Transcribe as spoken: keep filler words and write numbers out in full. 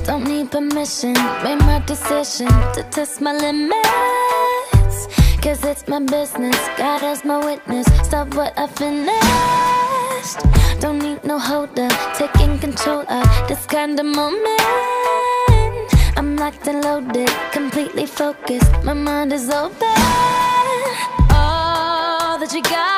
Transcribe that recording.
Don't need permission, made my decision to test my limits. Cause it's my business, God as my witness. Stop what I finished. Don't need no holder, taking control of this kind of moment. I'm locked and loaded, completely focused, my mind is open. All that you got